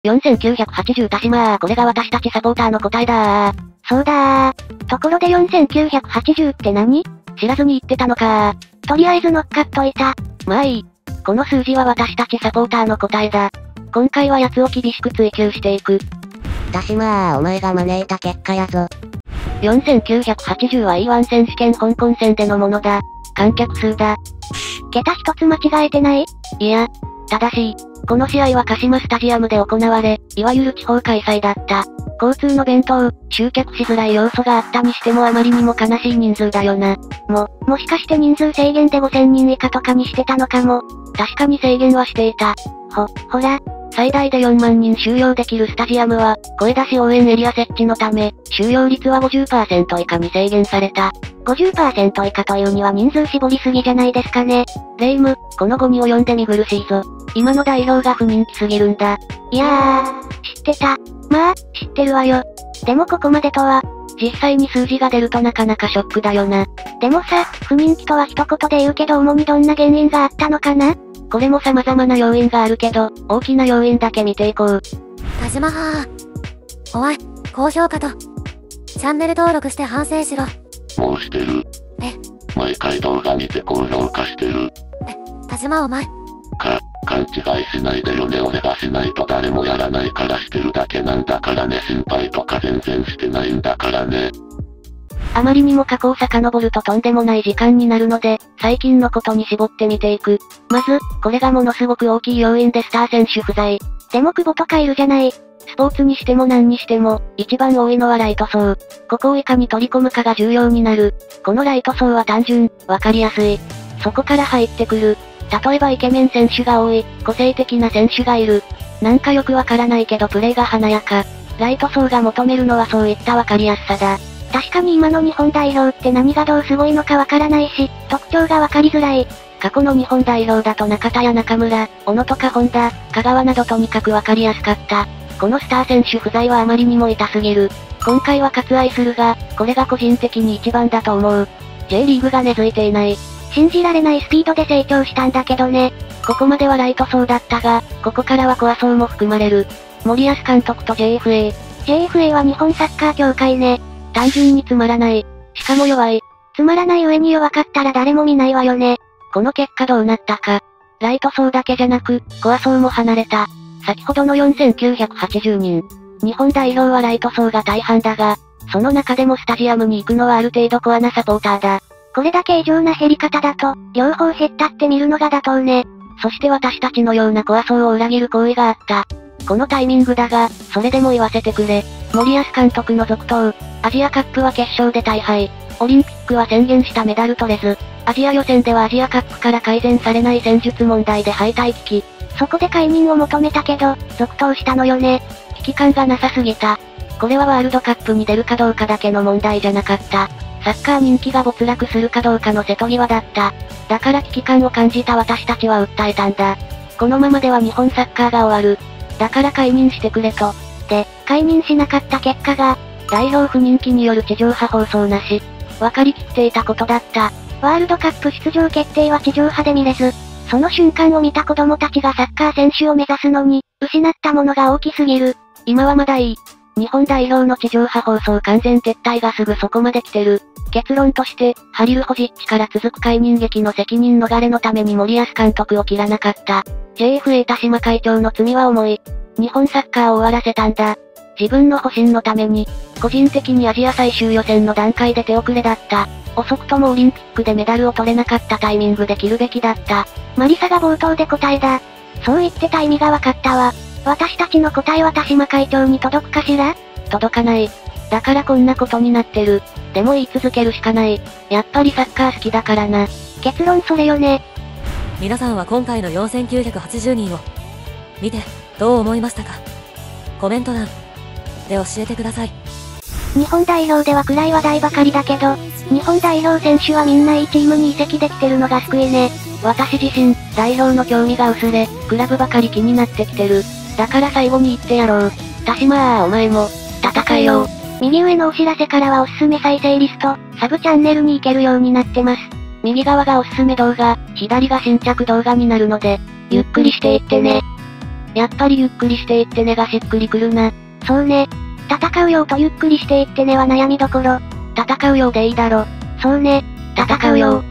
4980田島これが私たちサポーターの答えだそうだところで4980って何？ 知らずに言ってたのかとりあえず乗っかっといた。 まあいい。この数字は私たちサポーターの答えだ。今回は奴を厳しく追求していく。 田島お前が招いた結果やぞ。 4980は E1 選手権香港戦でのものだ。観客数だ。 桁一つ間違えてない？ いや、正しい。この試合は鹿島スタジアムで行われ、いわゆる地方開催だった。交通の便当、集客しづらい要素があったにしてもあまりにも悲しい人数だよな。 もしかして人数制限で5000人以下とかにしてたのかも。 確かに制限はしていた。 ほら。 最大で4万人収容できるスタジアムは、声出し応援エリア設置のため、収容率は 50% 以下に制限された。 50% 以下というには人数絞りすぎじゃないですかね。 レイム、この後に及んで見苦しいぞ。今の代表が不人気すぎるんだ。 いや知ってた。まあ、知ってるわよ。でもここまでとは。 実際に数字が出るとなかなかショックだよな。 でもさ、不人気とは一言で言うけど主にどんな原因があったのかな？ これも様々な要因があるけど、大きな要因だけ見ていこう。 田島おい、高評価と、チャンネル登録して反省しろ。 もうしてる。毎回動画見て高評価してる。 田島お前。 勘違いしないでよね。俺がしないと誰もやらないからしてるだけなんだからね。心配とか全然してないんだからね。 あまりにも過去を遡るととんでもない時間になるので、最近のことに絞ってみていく。まず、これがものすごく大きい要因でスター選手不在。 でも久保とかいるじゃない。 スポーツにしても何にしても、一番多いのはライト層。ここをいかに取り込むかが重要になる。このライト層は単純、わかりやすい。そこから入ってくる。例えばイケメン選手が多い、個性的な選手がいる。なんかよくわからないけどプレーが華やか。ライト層が求めるのはそういったわかりやすさだ。 確かに今の日本代表って何がどうすごいのかわからないし、特徴がわかりづらい。 過去の日本代表だと中田や中村、小野とか本田、香川などとにかくわかりやすかった。このスター選手不在はあまりにも痛すぎる。今回は割愛するが、これが個人的に一番だと思う。J リーグが根付いていない。 信じられないスピードで成長したんだけどね。 ここまではライト層だったが、ここからはコア層も含まれる。森保監督と JFA。JFA は日本サッカー協会ね。 単純につまらない。しかも弱い。 つまらない上に弱かったら誰も見ないわよね。 この結果どうなったか。ライト層だけじゃなく、コア層も離れた。先ほどの4980人。日本代表はライト層が大半だが、その中でもスタジアムに行くのはある程度コアなサポーターだ。 これだけ異常な減り方だと、両方減ったって見るのが妥当ね。 そして私たちのようなコア層を裏切る行為があった。このタイミングだが、それでも言わせてくれ。森保監督の続投。アジアカップは決勝で大敗。オリンピックは宣言したメダル取れず。アジア予選ではアジアカップから改善されない戦術問題で敗退危機。 そこで解任を求めたけど、続投したのよね。 危機感がなさすぎた。これはワールドカップに出るかどうかだけの問題じゃなかった。サッカー人気が没落するかどうかの瀬戸際だった。だから危機感を感じた私たちは訴えたんだ。このままでは日本サッカーが終わる。だから解任してくれと。 で、解任しなかった結果が、 代表不人気による地上波放送なし。分かりきっていたことだった。 ワールドカップ出場決定は地上波で見れず、その瞬間を見た子供たちがサッカー選手を目指すのに、失ったものが大きすぎる。 今はまだいい。日本代表の地上波放送完全撤退がすぐそこまで来てる。結論として、ハリルホジッチから続く解任劇の責任逃れのために森保監督を切らなかった。JFA 田島会長の罪は重い。日本サッカーを終わらせたんだ。自分の保身のために、個人的にアジア最終予選の段階で手遅れだった。遅くともオリンピックでメダルを取れなかったタイミングで切るべきだった。 マリサが冒頭で答えだ。そう言ってた意味がわかったわ。私たちの答えは田島会長に届くかしら？ 届かない。だからこんなことになってる。でも言い続けるしかない。やっぱりサッカー好きだからな。 結論それよね。 皆さんは今回の4980人を見てどう思いましたか？コメント欄で教えてください。 日本代表では暗い話題ばかりだけど、日本代表選手はみんないいチームに移籍できてるのが救いね。 私自身、代表の興味が薄れ、クラブばかり気になってきてる。だから最後に言ってやろう。田島お前も、戦えよ。 右上のお知らせからはおすすめ再生リスト、サブチャンネルに行けるようになってます。 右側がおすすめ動画、左が新着動画になるので、ゆっくりしていってね。 やっぱりゆっくりしていってねがしっくりくるな。 そうね。戦うようとゆっくりしていってねは悩みどころ。 戦うようでいいだろ。 そうね。戦うよう。